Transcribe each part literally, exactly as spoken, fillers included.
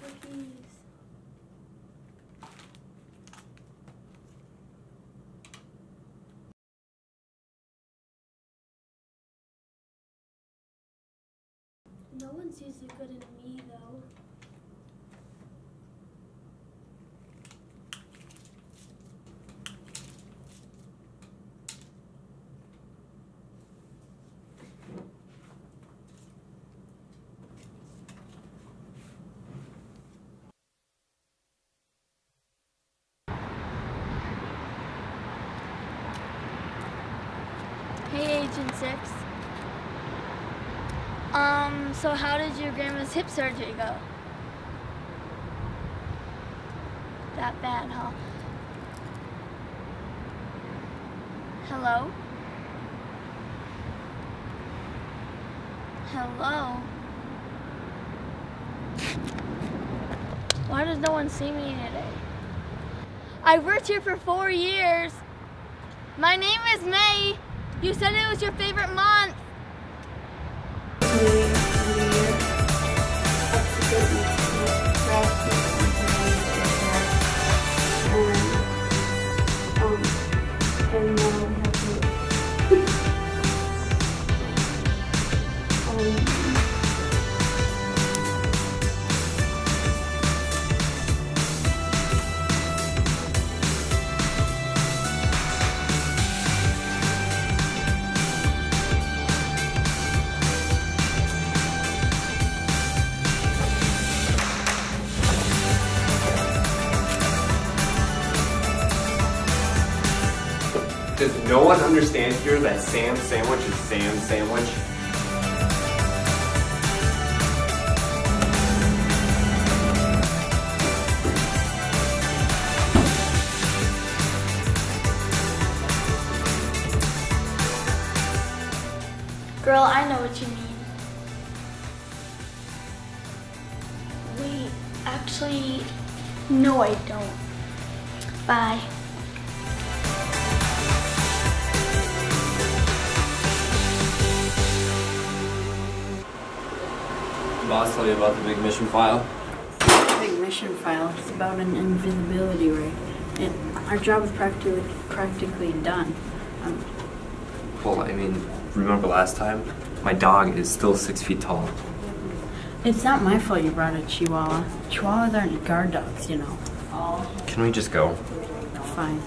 cookies. No one sees the good in me, though. Hey, Agent Six. Um, so how did your grandma's hip surgery go? That bad, huh? Hello? Hello? Why does no one see me today? I worked here for four years. My name is May. You said it was your favorite month. Does no one understand here that Sam sandwich is Sam sandwich? Girl, I know what you mean. Wait, actually, no I don't. Bye. Boss tell you about the big mission file? Big mission file. It's about an invisibility ray. It, our job is practically practically done. Um, Well, I mean, remember last time? My dog is still six feet tall. it's not my fault you brought a Chihuahua. Chihuahuas aren't guard dogs, you know. Can we just go? Fine.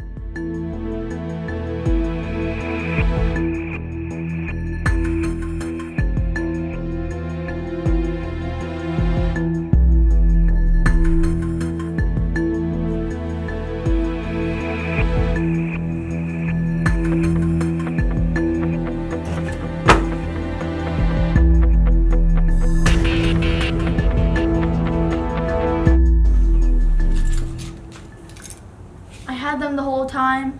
I had them the whole time.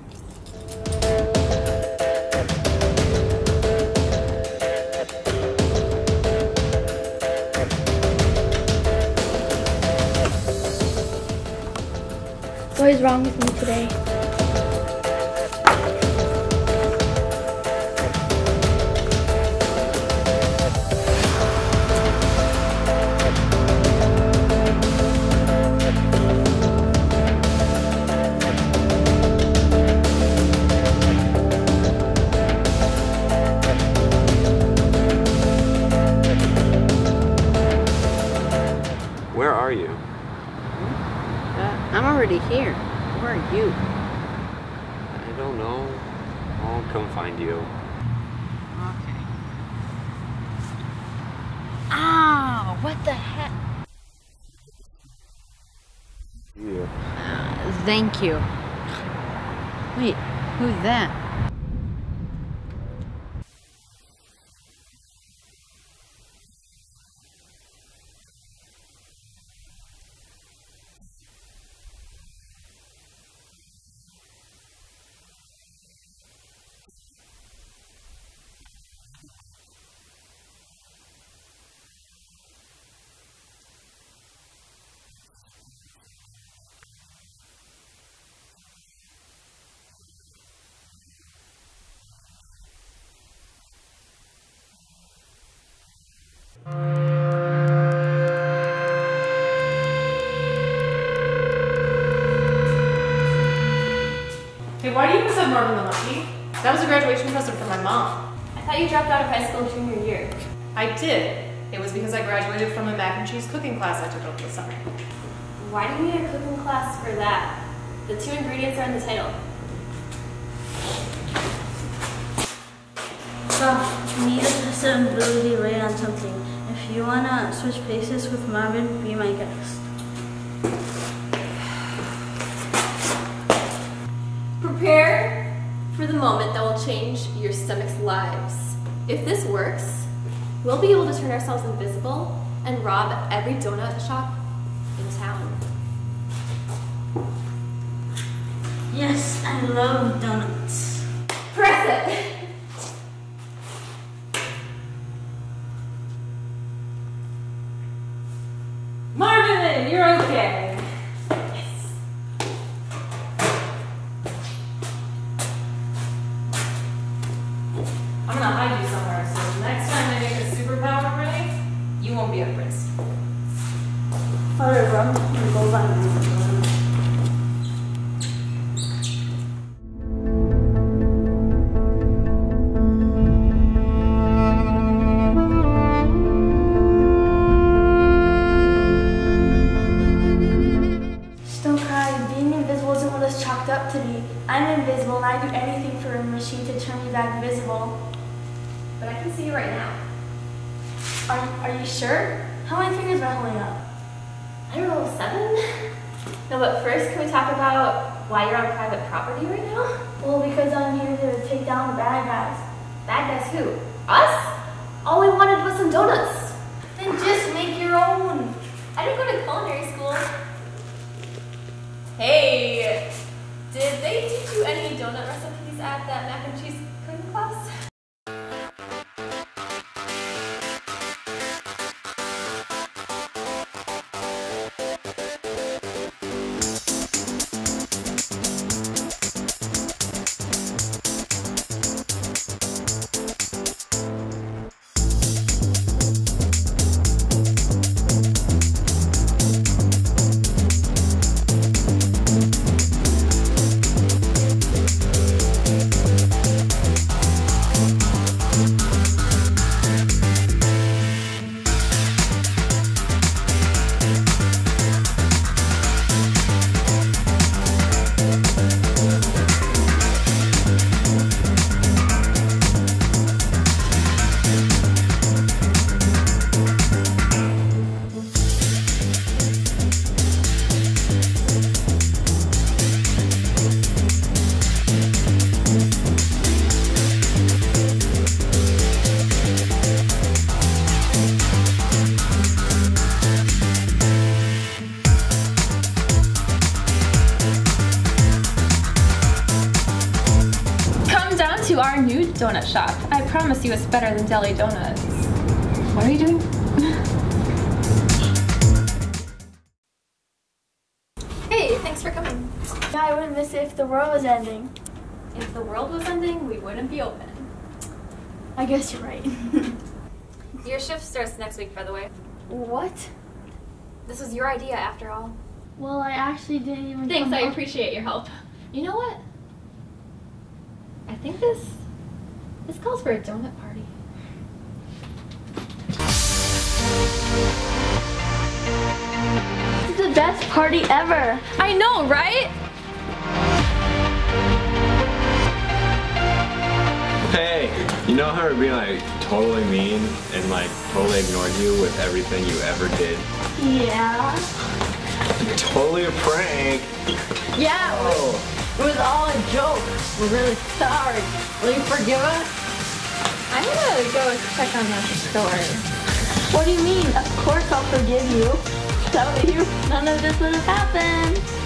What is wrong with me today? Where are you? Uh, I'm already here. Where are you? I don't know. I'll come find you. Okay. Ow! What the heck? Yeah. Uh, thank you. Wait, who's that? Wait, why do you even have Marvin the Monkey? That was a graduation present from my mom. I thought you dropped out of high school junior year. I did. It was because I graduated from a mac and cheese cooking class I took over the summer. Why do you need a cooking class for that? The two ingredients are in the title. So, need a disability rate on something. If you wanna switch places with Marvin, be my guest. Prepare for the moment that will change your stomach's lives. If this works, we'll be able to turn ourselves invisible and rob every donut shop in town. Yes, I love donuts. Press it! Marvin, you're okay. Yes. I'm gonna hide you somewhere, so next time I make a superpower ring, you won't be at risk. Alright, bro. I'm gonna go buy my chalked up to be. I'm invisible and I do anything for a machine to turn me back visible. But I can see you right now. Are, are you sure? How many fingers am I holding up? I don't know, seven? No, but first can we talk about why you're on private property right now? Well, because I'm here to take down the bad guys. Bad guys who? Us? All we wanted was some donuts. Then just make your own. I didn't go to culinary school. Hey, did they teach you any donut recipes at that mac and cheese cooking class? To our new donut shop. I promise you it's better than Deli Donuts. What are you doing? Hey, thanks for coming. Yeah, I wouldn't miss it if the world was ending. If the world was ending, we wouldn't be open. I guess you're right. Your shift starts next week, by the way. What? This was your idea, after all. Well, I actually didn't even Thanks, come I up- appreciate your help. You know what? I think this, this calls for a donut party. This is the best party ever. I know, right? Hey, you know how we're being like totally mean and like totally ignored you with everything you ever did? Yeah. Totally a prank. Yeah, Oh. it was all a joke. We're really sorry. Will you forgive us? I'm gonna go check on the store. What do you mean? Of course I'll forgive you. Without you, none of this would have happened.